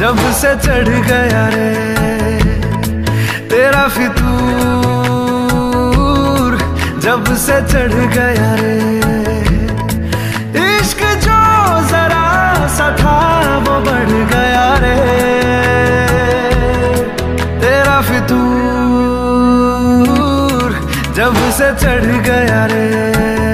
जब से चढ़ गया रे तेरा फितूर, जब से चढ़ गया रे इश्क जो जरा सा था वो बढ़ गया रे तेरा फितूर, जब से चढ़ गया रे।